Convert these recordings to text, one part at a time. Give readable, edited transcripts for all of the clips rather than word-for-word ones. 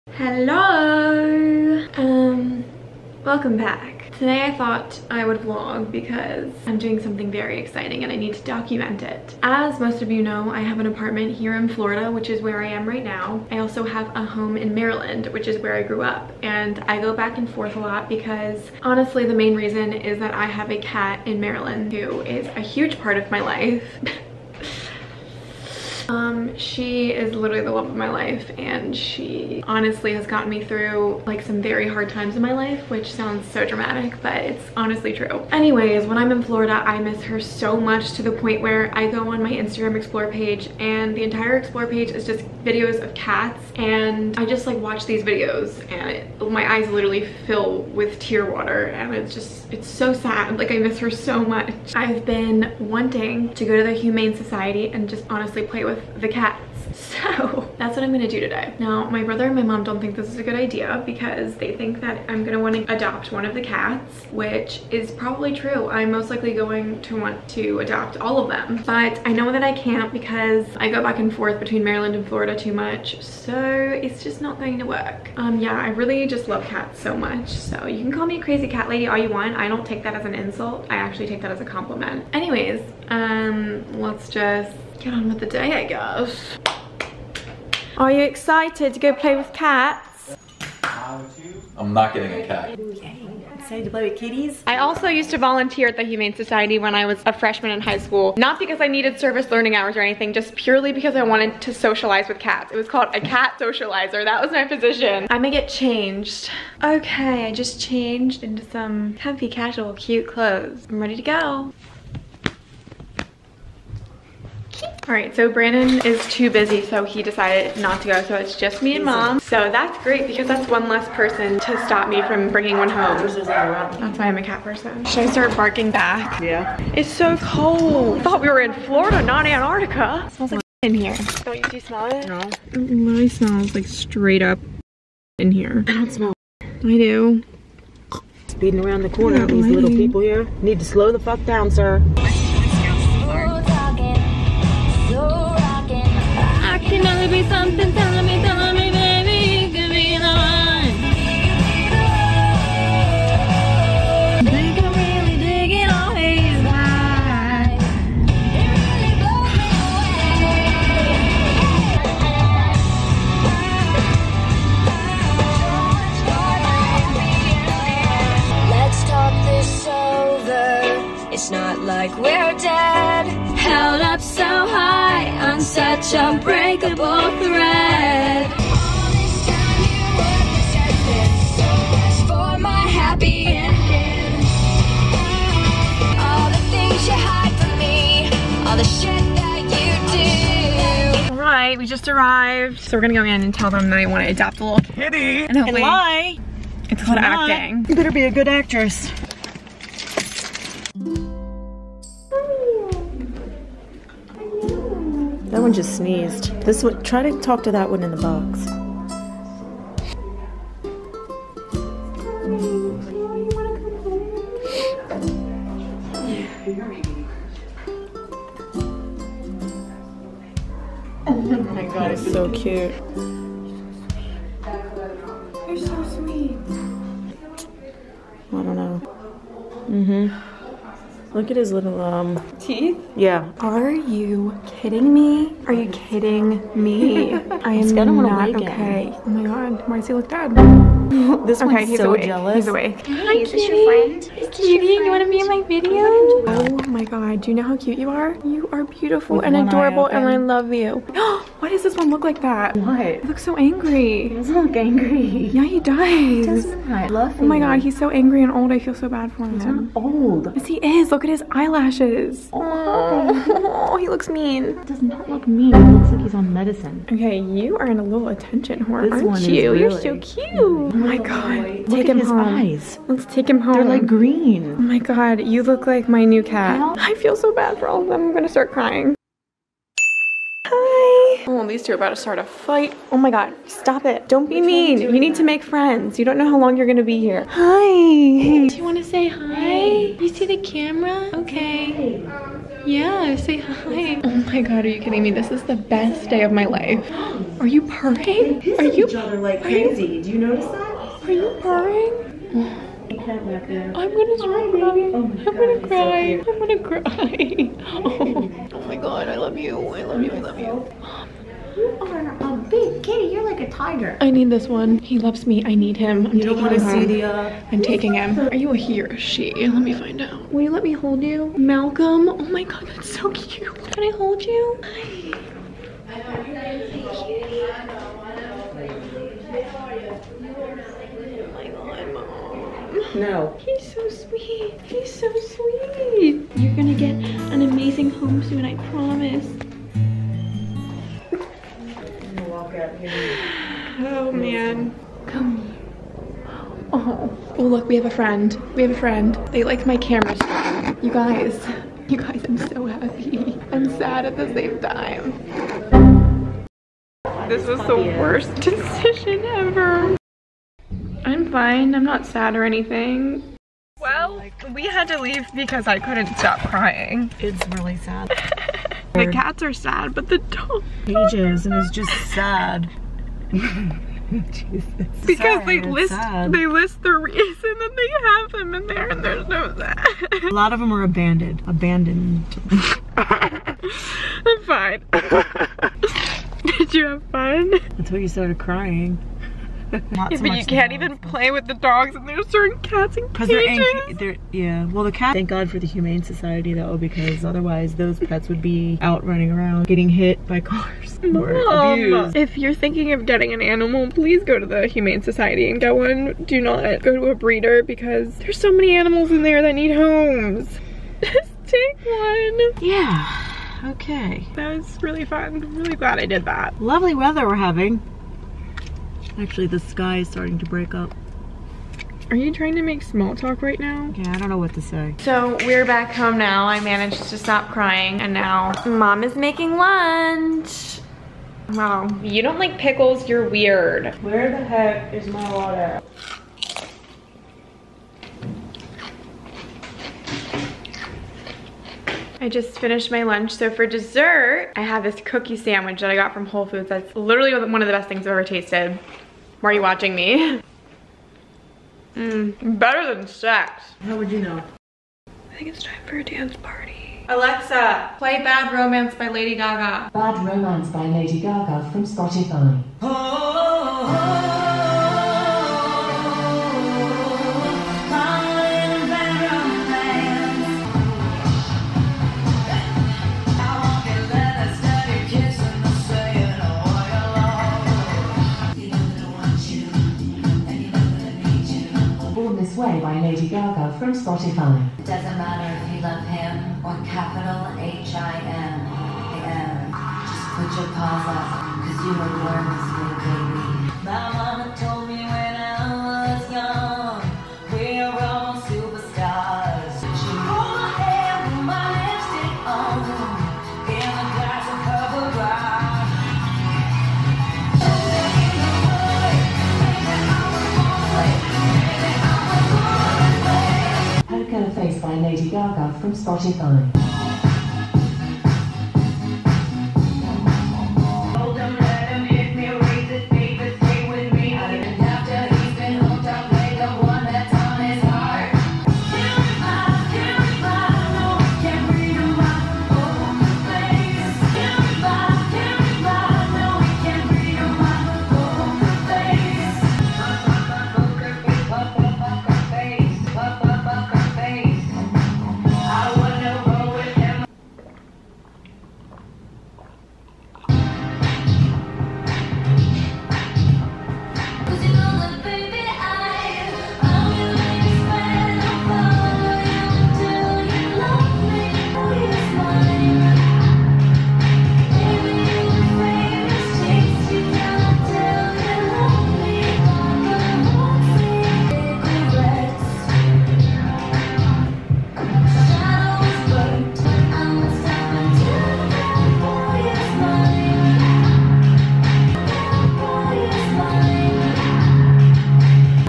Hello! Welcome back. Today I thought I would vlog because I'm doing something very exciting and I need to document it. As most of you know, I have an apartment here in Florida, which is where I am right now. I also have a home in Maryland, which is where I grew up. And I go back and forth a lot because honestly, the main reason is that I have a cat in Maryland who is a huge part of my life. She is literally the love of my life, and she honestly has gotten me through like some very hard times in my life, which sounds so dramatic, but it's honestly true. Anyways, when I'm in Florida, I miss her so much to the point where I go on my Instagram Explore page and the entire Explore page is just videos of cats, and I just like watch these videos and my eyes literally fill with tear water, and it's so sad. Like, I miss her so much. I've been wanting to go to the Humane Society and just honestly play with the cats. So that's what I'm gonna do today. Now, my brother and my mom don't think this is a good idea because they think that I'm gonna want to adopt one of the cats, which is probably true. I'm most likely going to want to adopt all of them, but I know that I can't because I go back and forth between Maryland and Florida too much, so it's just not going to work. Yeah, I really just love cats so much, so you can call me a crazy cat lady all you want. I don't take that as an insult. I actually take that as a compliment. Anyways, let's just get on with the day, I guess. Are you excited to go play with cats? I'm not getting a cat. Excited to play with kitties? I also used to volunteer at the Humane Society when I was a freshman in high school. Not because I needed service learning hours or anything, just purely because I wanted to socialize with cats. It was called a cat socializer. That was my position. I'm gonna get changed. Okay, I just changed into some comfy, casual, cute clothes. I'm ready to go. All right, so Brandon is too busy, so he decided not to go, so it's just me and mom. So that's great because that's one less person to stop me from bringing one home. That's why I'm a cat person. Should I start barking back? Yeah. It's so cold. I thought we were in Florida, not Antarctica. It smells like in here. Don't you smell it? No. It literally smells like straight up in here. I don't smell. I do. Speeding around the corner, these little people here. Need to slow the fuck down, sir. I can only be something, telling me, baby, you could be the one. Think I'm really digging all his eyes. Let's talk this over. It's not like we're dead. Held up so high on such a breakable thread. All this time you were protected, so much for my happy ending. All the things you hide from me, all the shit that you do. All right, we just arrived. So we're gonna go in and tell them that I want to adopt a little kitty. And hopefully, lie. it's called acting. You better be a good actress. That one just sneezed. This one, try to talk to that one in the box. Oh my god, it's so cute. You're so sweet. I don't know. Look at his little Teeth? yeah. Are you kidding me? Are you kidding me? I am got him on a not weekend. okay. Oh my god, why does he look dead? This Okay, one's he's so awake. jealous. He's awake. Hi, is this your friend? Cutie, you want to be in my video? Oh my god, do you know how cute you are? You are beautiful With and one eye adorable, and open. I love you. Why does this one look like that? What? He looks so angry. He doesn't look angry. Yeah, he does. I love him. Oh my god, he's so angry and old. I feel so bad for him. old. Yes, he is. Look at his eyelashes. Oh, he looks mean. It does not look mean. It looks like he's on medicine. Okay, you are in a little attention whore, This one aren't is you? You're really- so cute. Oh my god. Look Take at him his home. eyes. Let's take him home. They're like Oh green. my god, you look like my new cat. How? I feel so bad for all of them. I'm gonna start crying. Hi. Oh, these two are about to start a fight. Oh my god, stop it. Don't be mean. You need to make friends. You don't know how long you're gonna be here. Hi. Do you want to say hi? You see the camera? Okay. Yeah, say hi. Oh my god, are you kidding me? This is the best day of my life. Are you purring? Are you each other like crazy? Do you notice that? Are you purring? I'm gonna cry. I'm gonna cry. I'm gonna cry. Oh my god, I love you. I love you. I love you. You are a big kitty. You're like a tiger. I need this one. He loves me. I need him. I'm taking him home. the I'm taking him. Are you a he or a she? Let me find out. Will you let me hold you? Malcolm? Oh my god, that's so cute. Can I hold you? Hi. No. He's so sweet. He's so sweet. You're gonna get an amazing home soon, I promise. I'm gonna walk out here. Oh man. Come here. Oh. Oh look, we have a friend. We have a friend. They like my camera strap. You guys, I'm so happy. I'm sad at the same time. This was the worst decision ever. I'm fine. I'm not sad or anything. Well, we had to leave because I couldn't stop crying. It's really sad. The cats are sad, but the dog Pages and it's just sad. Jesus. because they Sad. list the reason that they have them in there, and there's no sad. A lot of them are abandoned. I'm fine. Did you have fun? Until you started crying. Not Yeah, so but much you the can't dogs, even but- play with the dogs, and there's certain cats in Because cages. they're yeah. Well, the cat. Thank God for the Humane Society though, because otherwise those pets would be out running around, getting hit by cars or abused. If you're thinking of getting an animal, please go to the Humane Society and get one. Do not go to a breeder because there's so many animals in there that need homes. Just take one. Yeah. Okay. That was really fun. I'm really glad I did that. Lovely weather we're having. Actually, the sky is starting to break up. Are you trying to make small talk right now? Yeah, I don't know what to say. So we're back home now. I managed to stop crying and now Mom is making lunch. Wow, you don't like pickles, you're weird. Where the heck is my water? I just finished my lunch. So for dessert, I have this cookie sandwich that I got from Whole Foods. That's literally one of the best things I've ever tasted. Why are you watching me? Better than sex. How would you know? I think it's time for a dance party. Alexa, play Bad Romance by Lady Gaga. Bad Romance by Lady Gaga from Spotify. Born This Way by Lady Gaga from Spotify. It doesn't matter if you love him or capital H-I-M. Just put your paws up, cause you were born this way, baby. My mama told me when I was young, we're all superstars. She rolled my hair with my lipstick on, in a glass of purple brown. Poker Face by Lady Gaga from Spotify.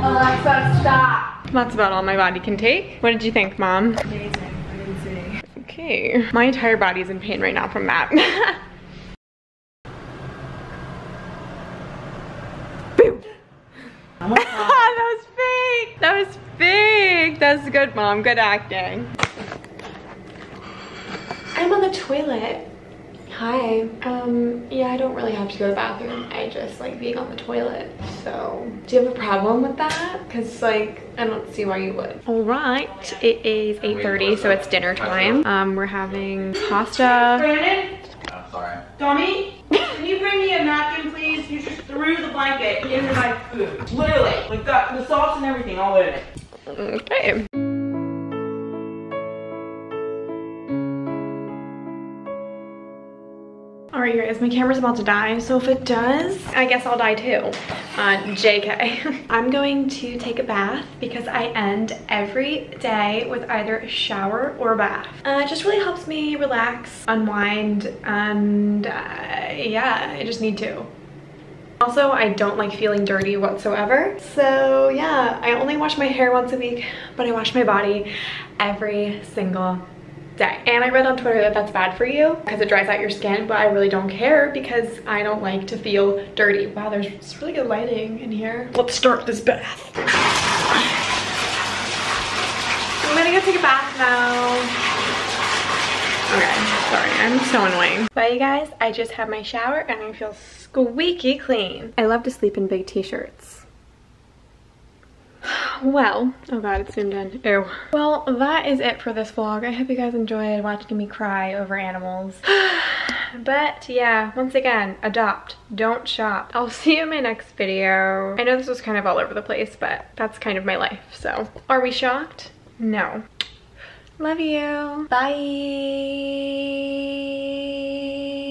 Alexa, stop! That's about all my body can take. What did you think, Mom? Amazing. I didn't see. Okay, my entire body's in pain right now from that. Boom. Oh my God. That was fake. That was fake. That's good, Mom. Good acting. I'm on the toilet. Hi. Yeah, I don't really have to go to the bathroom. I just like being on the toilet. So, do you have a problem with that? Because like, I don't see why you would. All right, it is 8:30, so it's dinner time. We're having pasta. Brandon? Sorry. Tommy? Can you bring me a napkin, please? You just threw the blanket into my food. Literally. Like the sauce and everything all in it. Okay. Alright you guys, my camera's about to die, so if it does, I guess I'll die too. JK. I'm going to take a bath because I end every day with either a shower or a bath. It just really helps me relax, unwind, and yeah, I just need to. Also, I don't like feeling dirty whatsoever. So yeah, I only wash my hair once a week, but I wash my body every single day. And I read on Twitter that that's bad for you because it dries out your skin, but I really don't care because I don't like to feel dirty. Wow, there's really good lighting in here. Let's start this bath. I'm gonna go take a bath now. Okay, sorry, I'm so annoying. Bye you guys, I just had my shower and I feel squeaky clean. I love to sleep in big t-shirts. Well, oh god, it's zoomed in. Ew. Well, that is it for this vlog. I hope you guys enjoyed watching me cry over animals. But yeah, once again, adopt, don't shop. I'll see you in my next video. I know this was kind of all over the place, but that's kind of my life, so. Are we shocked? No. Love you. Bye.